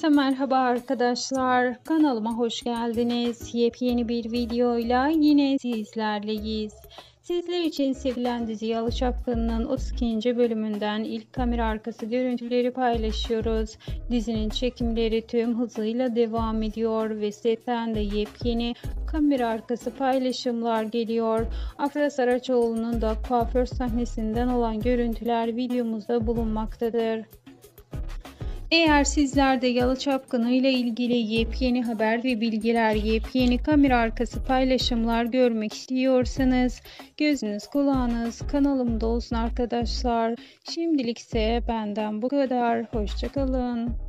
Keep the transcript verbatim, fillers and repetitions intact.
Herkese merhaba arkadaşlar. Kanalıma hoş geldiniz. Yepyeni bir videoyla yine sizlerleyiz. Sizler için sevilen dizi Yalı Çapkını'nın otuz ikinci bölümünden ilk kamera arkası görüntüleri paylaşıyoruz. Dizinin çekimleri tüm hızıyla devam ediyor ve setten de yepyeni kamera arkası paylaşımlar geliyor. Afra Saraçoğlu'nun da kuaför sahnesinden olan görüntüler videomuzda bulunmaktadır. Eğer sizler de Yalı Çapkını ile ilgili yepyeni haber ve bilgiler, yepyeni kamera arkası paylaşımlar görmek istiyorsanız gözünüz kulağınız kanalımda olsun arkadaşlar. Şimdilik ise benden bu kadar. Hoşça kalın.